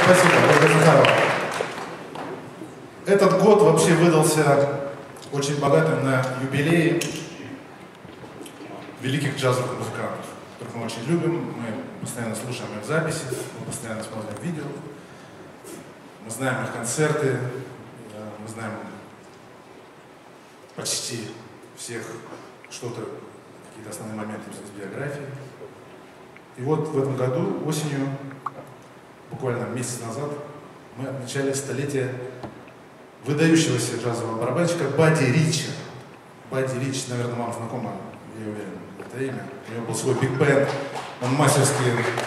Спасибо, Ольга Захарова. Этот год вообще выдался очень богатым на юбилеи великих джазовых музыкантов, которых мы очень любим, мы постоянно слушаем их записи, мы постоянно смотрим видео, мы знаем их концерты, мы знаем почти всех что-то, какие-то основные моменты из биографии. И вот в этом году, осенью, буквально месяц назад, мы отмечали столетие выдающегося джазового барабанщика Бадди Ричи. Бадди Рич, наверное, вам знакомо, я уверен, это имя. У него был свой биг-бенд, он мастерски,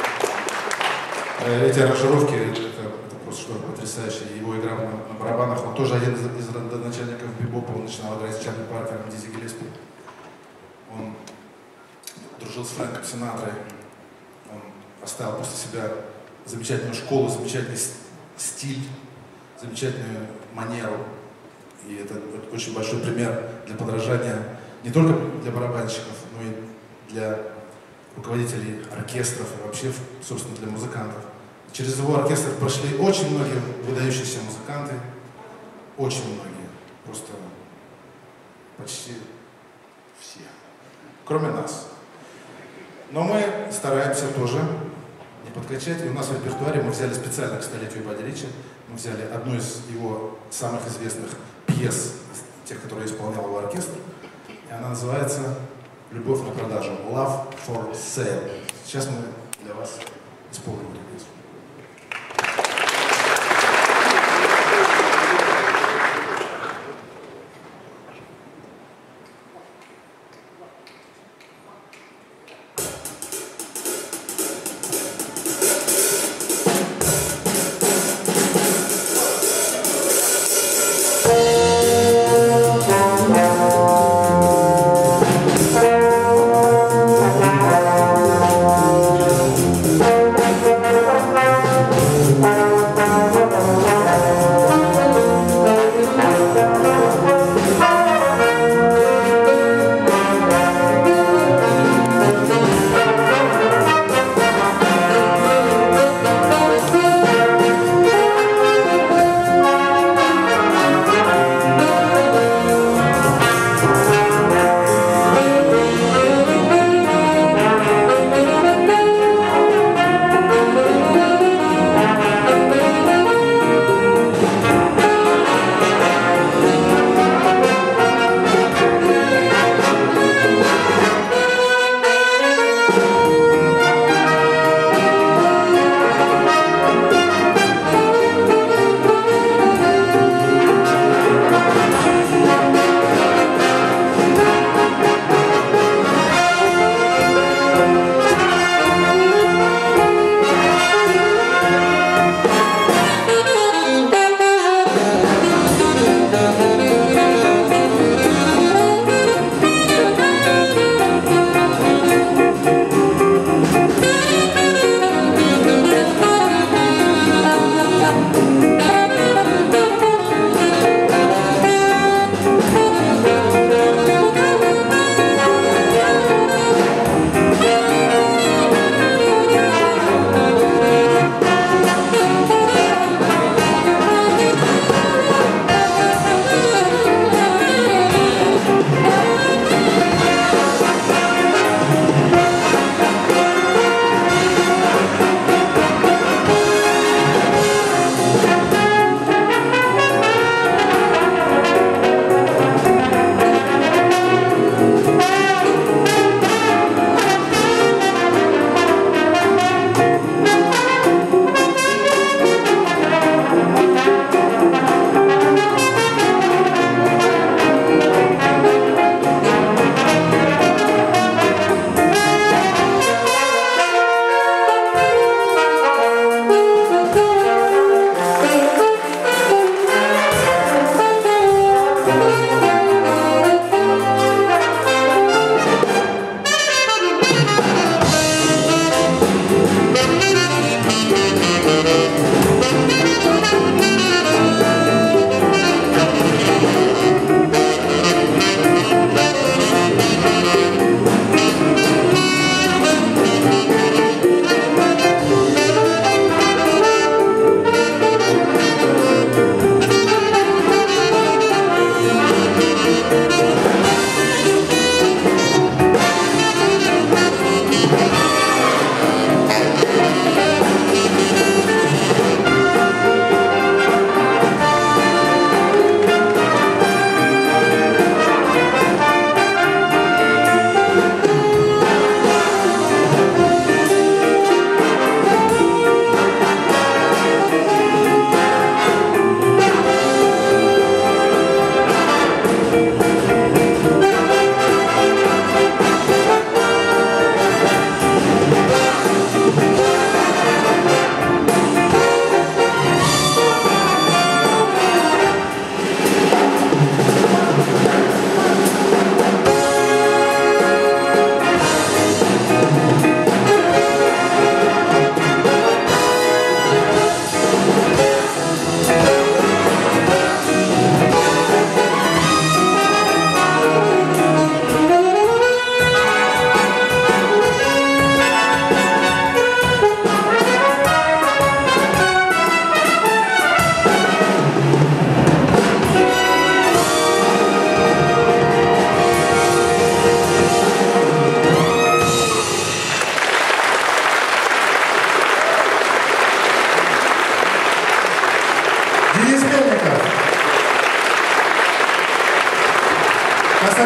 эти аранжировки, это просто что-то потрясающее. Его игра на барабанах, он тоже один из родоначальников бибопа, он начинал играть с Чарли Паркером, Дизи Гиллеспи. Он дружил с Фрэнком Синатрой, он оставил после себя замечательную школу, замечательный стиль, замечательную манеру. И это очень большой пример для подражания не только для барабанщиков, но и для руководителей оркестров и вообще, собственно, для музыкантов. Через его оркестр прошли очень многие выдающиеся музыканты, очень многие, просто почти все, кроме нас. Но мы стараемся тоже не подкачать, и у нас в репертуаре мы взяли специально к столетию Бадди Ричи, мы взяли одну из его самых известных пьес, тех, которые исполнял его оркестр, и она называется «Любовь на продажу», «Love for Sale». Сейчас мы для вас исполним эту песню.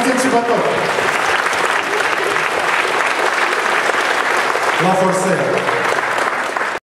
Константин Чеботов. La For Sale.